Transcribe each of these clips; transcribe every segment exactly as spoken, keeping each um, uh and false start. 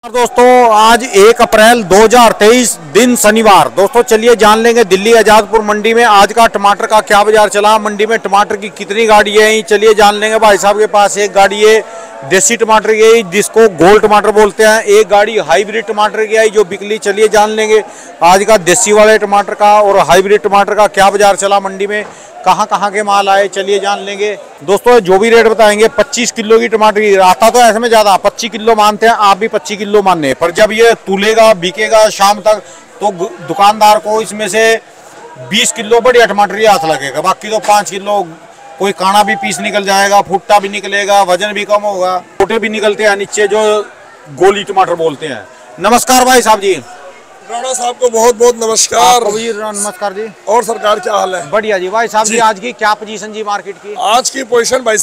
दोस्तों आज एक अप्रैल दो हज़ार तेईस दिन शनिवार। दोस्तों चलिए जान लेंगे दिल्ली आजादपुर मंडी में आज का टमाटर का क्या बाजार चला, मंडी में टमाटर की कितनी गाड़ी है। चलिए जान लेंगे। भाई साहब के पास एक गाड़ी है देसी टमाटर की आई जिसको गोल टमाटर बोलते हैं, एक गाड़ी हाइब्रिड टमाटर की आई जो बिकली। चलिए जान लेंगे आज का देसी वाले टमाटर का और हाइब्रिड टमाटर का क्या बाजार चला, मंडी में कहाँ कहाँ के माल आए, चलिए जान लेंगे। दोस्तों जो भी रेट बताएंगे पच्चीस किलो की टमाटर की, आता तो ऐसे में ज्यादा पच्चीस किलो मानते हैं, आप भी पच्चीस किलो मानने, पर जब ये तुलेगा बिकेगा शाम तक तो दुकानदार को इसमें से बीस किलो बढ़िया टमाटर ही हाथ लगेगा, बाकी तो पाँच किलो कोई काना भी पीस निकल जाएगा, फुट्टा भी निकलेगा, वजन भी कम होगा, छोटे भी निकलते हैं नीचे जो गोली टमाटर बोलते हैं। नमस्कार भाई साहब जी। राणा साहब को बहुत बहुत नमस्कार। नमस्कार जी। और सरकार क्या हाल है? बढ़िया जी। भाई साहब जी आज की क्या पोजीशन जी मार्केट की? आज की पोजीशन भाई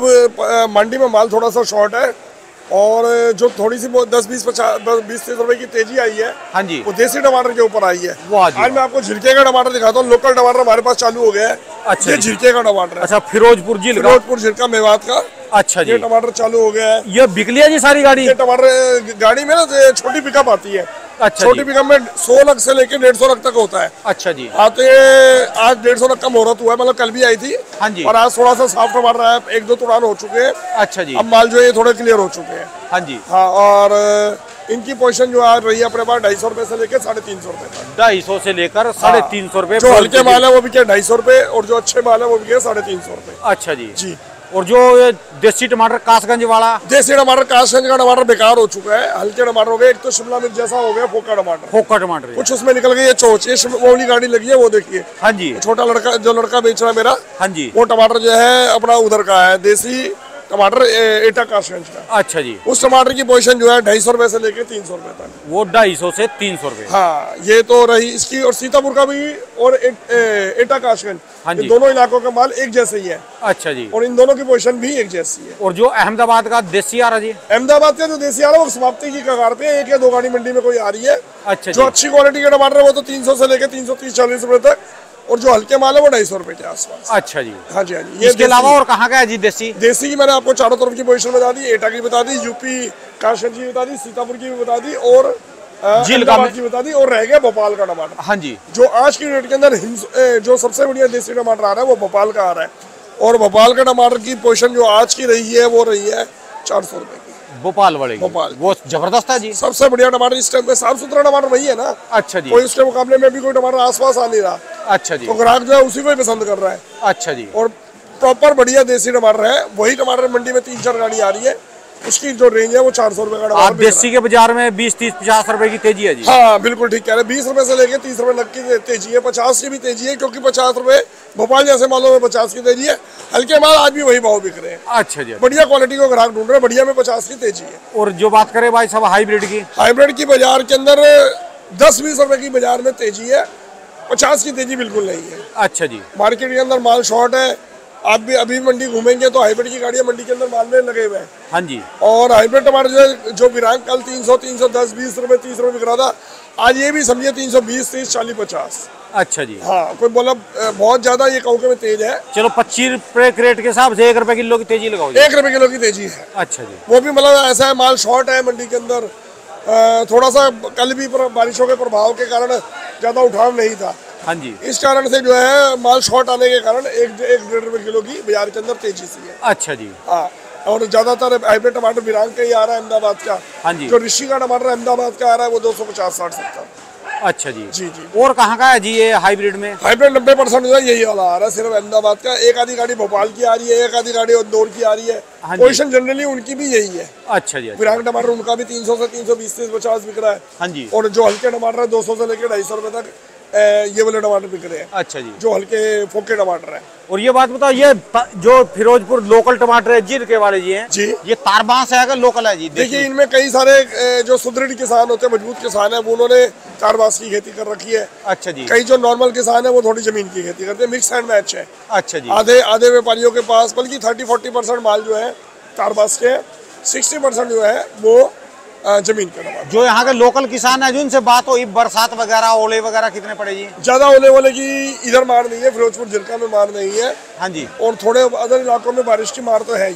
साहब मंडी में माल थोड़ा सा शॉर्ट है और जो थोड़ी सी दस बीस पचास बीस तीस रुपए की तेजी आई है, हाँ जी, वो देसी टमाटर के ऊपर आई है। आज मैं आपको झिरके का टमाटर दिखाता हूँ। लोकल टमाटर हमारे पास चालू हो गया है। अच्छा, ये झिरके का टमाटर है। अच्छा, फिरोजपुर जिला फिरोजपुर झिरका मेवात का। अच्छा जी, ये टमाटर चालू हो गया है। ये बिक लिया जी सारी गाड़ी? ये टमाटर गाड़ी में ना छोटी पिकअप आती है। अच्छा, छोटी पिकअप में सौ लाख से लेके डेढ़ सौ लाख तक होता है। अच्छा जी। आते आज डेढ़ सौ लाख का मुहूर्त हुआ है, मतलब कल भी आई थी। हाँ जी। और आज थोड़ा सा साफ टमाटर है, एक दो तुड़ान हो चुके हैं। अच्छा जी। अब माल जो है थोड़े क्लियर हो चुके हैं। हाँ जी। हाँ, और इनकी पोजीशन जो आज रही है अपने पास ढाई सौ रुपए से लेकर साढ़े तीन सौ रुपए तक। ढाई सौ से लेकर साढ़े तीन सौ रुपए। जो हल्के माल है वो बिके ढाई सौ रुपए और जो अच्छे माल है वो बिके साढ़े तीन सौ रुपए। अच्छा जी जी। और जो देसी टमाटर कासगंज वाला, देसी टमाटर कासगंज का टमाटर बेकार हो चुका है। हल्के टमाटर हो गए, एक तो शिमला मिर्च जैसा हो गया फोका टमाटर। फोका टमाटर कुछ उसमें निकल गई है चोच। ये वो वाली गाड़ी लगी है वो देखिए। हाँ जी। छोटा लड़का जो लड़का बेच रहा है मेरा, हाँ जी, वो टमाटर जो है अपना उधर का है, देसी टमाटर एटा कासगंज का। अच्छा जी। उस टमाटर की पोजीशन जो है ढाई सौ रुपए से लेके तीन सौ रुपए तक। वो ढाई सौ से तीन सौ रुपए। हाँ, ये तो रही इसकी। और सीतापुर का भी और ए, ए, एटा कासगंज, हाँ जी, दोनों इलाकों का माल एक जैसे ही है। अच्छा जी। और इन दोनों की पोजीशन भी एक जैसी है। और जो अहमदाबाद का देसी आ रहा जी, अहमदाबाद का जो देसी आ रहा है वो समाप्ति की कगार पे एक या दो गाड़ी मंडी में कोई आ रही है। अच्छा। जो अच्छी क्वालिटी के टमाटर है वो तो तीन सौ से लेके तीन सौ तीस चालीस रुपए तक, और जो हल्के माल है वो ढाई सौ रुपए के आसपास। अच्छा जी। हाँ जी हाँ जी। इसके अलावा और कहाँ का है जी देसी? देसी की मैंने आपको चारों तरफ की पोजीशन बता दी, एटा की बता दी, यूपी कासगंज की बता दी, सीतापुर की भी बता दी और अहमदाबाद की बता दी, और रह गया भोपाल का टमाटर। हाँ जी। जो आज की रेट के अंदर जो सबसे बढ़िया देसी टमाटर आ रहा है वो भोपाल का आ रहा है, और भोपाल का टमाटर की पोजीशन जो आज की रही है वो रही है चार सौ रुपए की। भोपाल वाले भोपाल वो जबरदस्त है जी। सबसे बढ़िया टमाटर इस टाइम पे साफ सुथरा टमाटर वही है ना। अच्छा जी। कोई उसके मुकाबले में भी कोई टमाटर आसपास आ नहीं रहा। अच्छा जी। तो ग्राहक जो है उसी को ही पसंद कर रहा है। अच्छा जी। और प्रॉपर बढ़िया देसी टमाटर है, वही टमाटर मंडी में तीन चार गाड़ी आ रही है, उसकी जो रेंज है वो चार सौ रुपए का टमाटर। देसी के बाजार में बीस तीस पचास रुपए की तेजी है जी। हाँ बिल्कुल ठीक कह रहे हैं। बीस रुपए से लेके तीस रुपए तक की तेजी है, पचास की भी तेजी है, क्योंकि पचास रुपए भोपाल जैसे मालों में पचास की तेजी है। हल्के माल आज भी वही भाव बिक रहे हैं। अच्छा जी। बढ़िया क्वालिटी को ग्राहक ढूंढ रहे हैं, बढ़िया में पचास की तेजी है। और जो बात करें भाई साहब हाइब्रिड की, हाइब्रिड की बाजार के अंदर दस बीस रुपए की बाजार में तेजी है, पचास की तेजी बिल्कुल नहीं है। अच्छा जी। मार्केट के अंदर माल शॉर्ट है। आप भी अभी मंडी घूमेंगे तो हाइब्रिड की गाड़ियां मंडी के अंदर माल में लगे हुए हैं। हाँ जी। और हाइब्रिड टमाटर जो जो विरांग कल तीन सौ तीन सौ दस बीस रुपए तीस रुपए बिक रहा था, आज ये भी समझिए तीन सौ बीस तीस चालीस पचास। अच्छा जी। हाँ, कोई बोला बहुत ज्यादा ये कहूँ में तेज है। चलो पच्चीस रुपए रेट के हिसाब से एक रुपए किलो की तेजी लगाओ। एक रुपए किलो की तेजी है। अच्छा जी। वो भी मतलब ऐसा है माल शॉर्ट है मंडी के अंदर। थोड़ा सा कल भी बारिशों के प्रभाव के कारण ज्यादा उठाव नहीं था। हाँ जी। इस कारण से जो है माल शॉर्ट आने के कारण एक एक डेढ़ रुपए किलो की बाजार के अंदर तेजी सी है। अच्छा जी। हाँ, और ज्यादातर हाइब्रिड टमाटर विरांग का ही आ रहा है, अहमदाबाद का। हाँ जी। जो ऋषि का टमाटर अहमदाबाद का आ रहा है वो दो सौ पचास साठ सत्तर। अच्छा जी जी जी। और कहाँ का है जी ये हाइब्रिड में? हाइब्रिड नब्बे परसेंट जो है यही वाला आ रहा है, सिर्फ अहमदाबाद का। एक आधी गाड़ी भोपाल की आ रही है, एक आधी गाड़ी इंदौर की आ रही है। हाँ, पोजीशन जनरली उनकी भी यही है। अच्छा जी। विरांग टमाटर उनका भी तीन सौ से तीन सौ बीस तीस पचास बिक रहा है। हाँ जी। और जो हल्के टमाटर है दो सौ से लेकर ढाई सौ रुपए तक ये वाले टमाटर बिक रहे हैं। अच्छा जी। जो हल्के फोके टमाटर है। और ये बात बताओ, ये जो फिरोजपुर लोकल टमाटर है जिरके वाले जी हैं जी, ये तारबांस है लोकल है जी? देखिए इनमें कई सारे जो सुदृढ़ किसान होते हैं, मजबूत किसान है, वो उन्होंने तारबांस की खेती कर रखी है। अच्छा जी। कई जो नॉर्मल किसान है वो थोड़ी जमीन की खेती करते हैं, मिक्स एंड मैच है। अच्छा जी। आधे आधे व्यापारियों के पास बल्कि थर्टी फोर्टी परसेंट माल जो है तारबांस के, सिक्सटी परसेंट जो है वो जमीन का टमाटर। जो यहाँ के लोकल किसान है जिनसे बात हो, बरसात वगैरह ओले वगैरह कितने पड़े जी? ज्यादा ओले वाले की इधर मार नहीं है, फिरोजपुर जिला में मार नहीं है। हाँ जी। और थोड़े अदर इलाकों में बारिश की मार तो है ही है।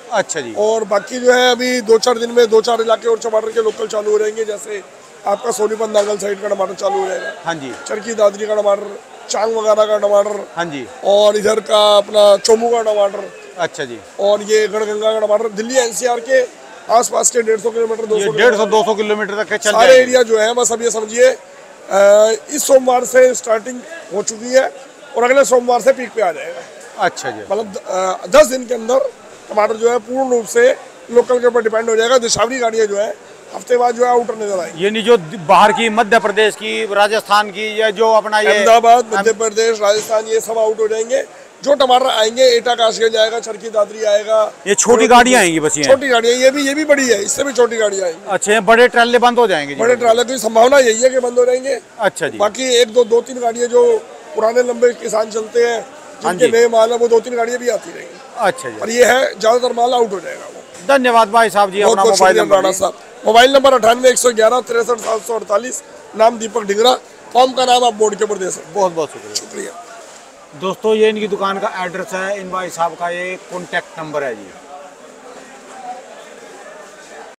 अच्छा जी। और बाकी जो है अभी दो चार दिन में दो चार इलाके और टमाटर के लोकल चालू हो रहेंगे, जैसे आपका सोनीपत नागल साइड का टमाटर चालू हो जाएगा। हाँ जी। चरखी दादरी का टमाटर, चांग वगैरह का टमाटर। हाँ जी। और इधर का अपना चोमू का टमाटर। अच्छा जी। और ये गढ़गंगा का टमाटर दिल्ली एनसीआर के आसपास के डेढ़ सौ किलोमीटर दो सौ डेढ़ सौ दो सौ किलोमीटर तक चल सारे एरिया जो है, बस अब ये समझिए इस सोमवार से स्टार्टिंग हो चुकी है और अगले सोमवार से पीक पे आ जाएगा। अच्छा जी। मतलब दस दिन के अंदर टमाटर जो है पूर्ण रूप से लोकल के ऊपर डिपेंड हो जाएगा। दिशावरी गाड़ियाँ जो है हफ्ते बाद जो है आउटर नजर आएगी। ये नहीं जो बाहर की मध्य प्रदेश की, राजस्थान की, या जो अपना ये अहमदाबाद, मध्य प्रदेश, राजस्थान, ये सब आउट हो जाएंगे। जो टमाटर आएंगे एटा काशिया जाएगा, चरखी दादरी आएगा। ये छोटी गाड़ियाँ आएंगी बस, ये छोटी गाड़ियाँ, ये भी ये भी बड़ी है, इससे भी छोटी गाड़ियाँ आएंगी। अच्छा, बड़े ट्राले बंद हो जाएंगे? बड़े ट्राले की संभावना यही है कि बंद हो जाएंगे। अच्छा जी। बाकी एक दो दो तीन गाड़ियाँ जो पुराने लंबे किसान चलते हैं, जिनके नए माल है, वो दो तीन गाड़ियाँ भी आती रहेंगी। अच्छा जी। और ये है ज्यादातर माल आउट हो जाएगा। धन्यवाद भाई साहब जी। अपना मोबाइल नंबर साहब मोबाइल नंबर अठानवे एक सौ ग्यारह तिरसठ सात सौ अड़तालीस। नाम दीपक ढिंगरा। फॉर्म का नाम आप बोर्ड के ऊपर दे सकते। बहुत बहुत शुक्रिया। शुक्रिया दोस्तों, ये इनकी दुकान का एड्रेस है, इन भाई साहब का ये कॉन्टैक्ट नंबर है जी।